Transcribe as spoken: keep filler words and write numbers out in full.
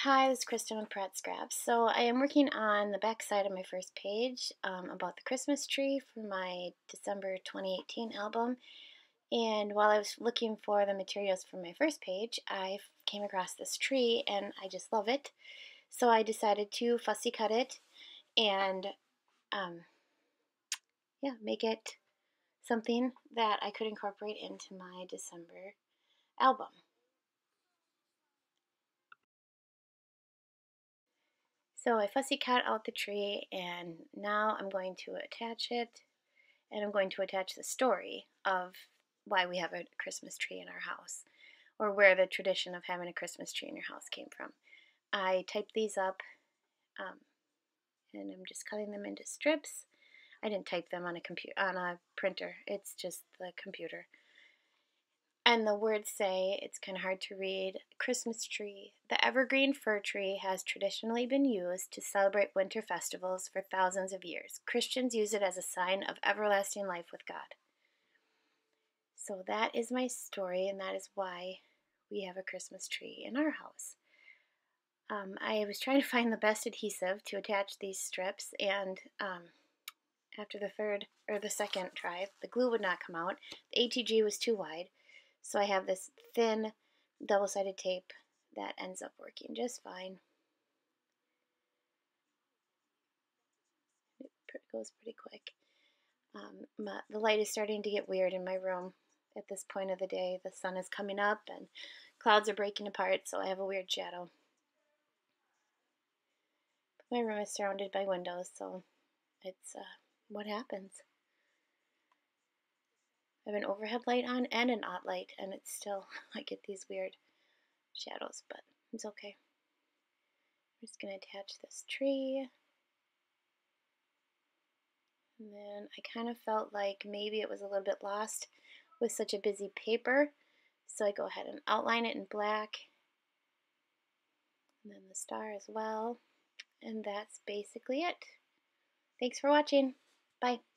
Hi, this is Kristen with Pratt Scraps. So I am working on the back side of my first page um, about the Christmas tree for my December twenty eighteen album. And while I was looking for the materials for my first page, I came across this tree and I just love it. So I decided to fussy cut it and um, yeah, make it something that I could incorporate into my December album. So I fussy cut out the tree and now I'm going to attach it, and I'm going to attach the story of why we have a Christmas tree in our house, or where the tradition of having a Christmas tree in your house came from. I typed these up um, and I'm just cutting them into strips. I didn't type them on a computer on a printer. It's just the computer. And the words say, it's kind of hard to read, Christmas tree. The evergreen fir tree has traditionally been used to celebrate winter festivals for thousands of years. Christians use it as a sign of everlasting life with God. So that is my story, and that is why we have a Christmas tree in our house. Um, I was trying to find the best adhesive to attach these strips, and um, after the third or the second try, the glue would not come out. The A T G was too wide, so I have this thin double-sided tape that ends up working just fine. It goes pretty quick. Um, my, the light is starting to get weird in my room at this point of the day. The sun is coming up and clouds are breaking apart, so I have a weird shadow. My room is surrounded by windows, so it's uh, what happens. I have an overhead light on and an odd light, and it's still, I get these weird shadows, but it's okay. I'm just going to attach this tree. And then I kind of felt like maybe it was a little bit lost with such a busy paper, so I go ahead and outline it in black. And then the star as well. And that's basically it. Thanks for watching. Bye.